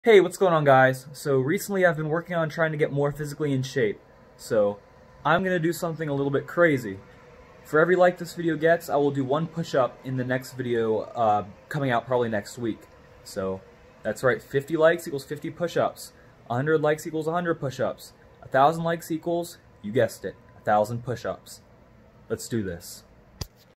Hey, what's going on, guys? So recently I've been working on trying to get more physically in shape. So I'm going to do something a little bit crazy. For every like this video gets, I will do one push-up in the next video coming out probably next week. So that's right, 50 likes equals 50 push-ups. 100 likes equals 100 push-ups. 1,000 likes equals, you guessed it, 1,000 push-ups. Let's do this.